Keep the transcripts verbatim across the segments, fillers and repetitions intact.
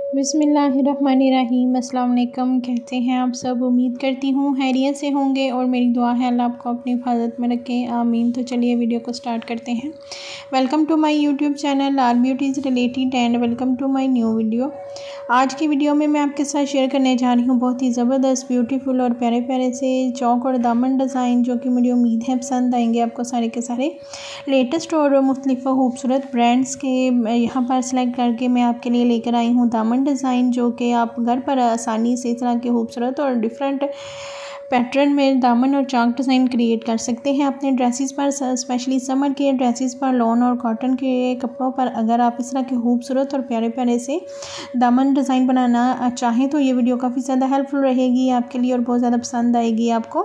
बिस्मिल्लाहिर्रहमानिर्रहीम। अस्सलाम वालेकुम। कहते हैं आप सब। उम्मीद करती हूँ खैरियत से होंगे और मेरी दुआ है अल्लाह आपको अपनी हिफाजत में रखे, आमीन। तो चलिए वीडियो को स्टार्ट करते हैं। Welcome to my YouTube channel R beauties related and welcome to my new video. आज की वीडियो में मैं आपके साथ शेयर करने जा रही हूँ बहुत ही ज़बरदस्त, ब्यूटीफुल और प्यारे प्यारे से चौक और दामन डिज़ाइन, जो कि मुझे उम्मीद है पसंद आएंगे आपको सारे के सारे। लेटेस्ट और मुख्तलिफ खूबसूरत ब्रांड्स के यहाँ पर सेलेक्ट करके मैं आपके लिए लेकर आई हूँ दामन डिज़ाइन, जो कि आप घर पर आसानी से इस तरह के खूबसूरत और डिफरेंट पैटर्न में दामन और चाक डिज़ाइन क्रिएट कर सकते हैं अपने ड्रेसेस पर। स्पेशली समर के ड्रेसेस पर, लॉन और कॉटन के कपड़ों पर अगर आप इस तरह के खूबसूरत और प्यारे प्यारे से दामन डिज़ाइन बनाना चाहें तो ये वीडियो काफ़ी ज़्यादा हेल्पफुल रहेगी आपके लिए और बहुत ज़्यादा पसंद आएगी आपको।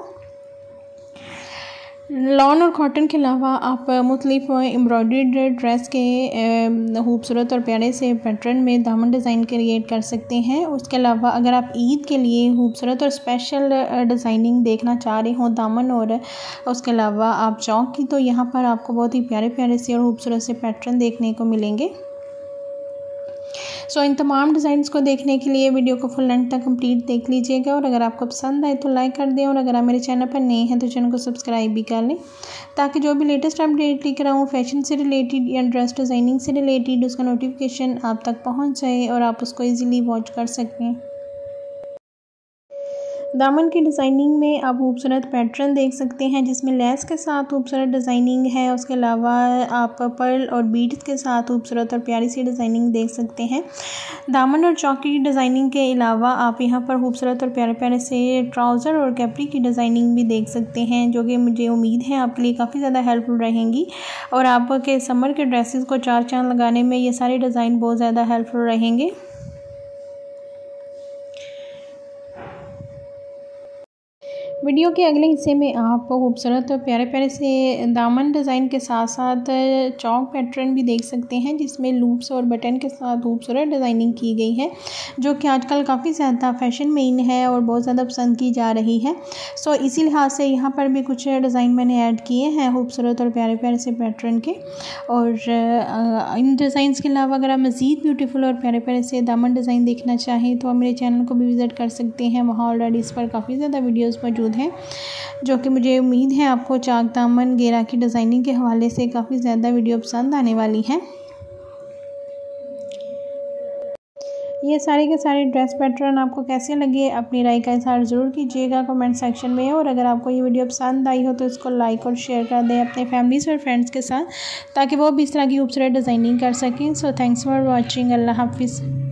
लॉन और कॉटन के अलावा आप मुख्तलिफ एम्ब्रॉयडर्ड ड्रेस के खूबसूरत और प्यारे से पैटर्न में दामन डिज़ाइन क्रिएट कर सकते हैं। उसके अलावा अगर आप ईद के लिए खूबसूरत और स्पेशल डिज़ाइनिंग देखना चाह रहे हो दामन और उसके अलावा आप चौक की, तो यहाँ पर आपको बहुत ही प्यारे प्यारे से और खूबसूरत से पैटर्न देखने को मिलेंगे। सो so, इन तमाम डिज़ाइंस को देखने के लिए वीडियो को फुल लेंथ तक कंप्लीट देख लीजिएगा और अगर आपको पसंद आए तो लाइक कर दें और अगर आप मेरे चैनल पर नए हैं तो चैनल को सब्सक्राइब भी कर लें, ताकि जो भी लेटेस्ट अपडेट लेकर आऊँ फैशन से रिलेटेड या ड्रेस डिज़ाइनिंग से रिलेटेड उसका नोटिफिकेशन आप तक पहुँच जाए और आप उसको ईज़िली वॉच कर सकें। दामन की डिज़ाइनिंग में आप खूबसूरत पैटर्न देख सकते हैं जिसमें लेस के साथ खूबसूरत डिज़ाइनिंग है। उसके अलावा आप पर्ल और बीड्स के साथ खूबसूरत और प्यारी सी डिज़ाइनिंग देख सकते हैं। दामन और चौकी की डिज़ाइनिंग के अलावा आप यहाँ पर खूबसूरत और प्यारे प्यारे से ट्राउज़र और कैपरी की डिज़ाइनिंग भी देख सकते हैं, जो कि मुझे उम्मीद है आपके लिए काफ़ी ज़्यादा हेल्पफुल रहेंगी और आपके समर के ड्रेसेस को चार चांद लगाने में ये सारे डिज़ाइन बहुत ज़्यादा हेल्पफुल रहेंगे। वीडियो के अगले हिस्से में आप खूबसूरत और प्यारे प्यारे से दामन डिज़ाइन के साथ साथ चौक पैटर्न भी देख सकते हैं, जिसमें लूप्स और बटन के साथ खूबसूरत डिज़ाइनिंग की गई है, जो कि आजकल काफ़ी ज़्यादा फैशन में इन है और बहुत ज़्यादा पसंद की जा रही है। सो इसी लिहाज से यहाँ पर भी कुछ डिज़ाइन मैंने ऐड किए हैं खूबसूरत और प्यारे प्यारे से पैटर्न के। और इन डिज़ाइंस के अलावा अगर आप मज़ीद ब्यूटीफुल और प्यारे प्यारे से दामन डिज़ाइन देखना चाहें तो आप मेरे चैनल को भी विज़िट कर सकते हैं। वहाँ ऑलरेडी इस पर काफ़ी ज़्यादा वीडियोज़ मौजूद हैं, जो कि मुझे उम्मीद है आपको चाक दामन घेरा की डिज़ाइनिंग के हवाले से काफ़ी ज़्यादा वीडियो पसंद आने वाली हैं। ये सारे के सारे ड्रेस पैटर्न आपको कैसे लगे अपनी राय का इज़हार ज़रूर कीजिएगा कमेंट सेक्शन में, और अगर आपको ये वीडियो पसंद आई हो तो इसको लाइक और शेयर कर दें अपने फैमिलीज़ और फ्रेंड्स के साथ, ताकि वो भी इस तरह की खूबसूरत डिज़ाइनिंग कर सकें। So thanks for watching. अल्लाह हाफिज़।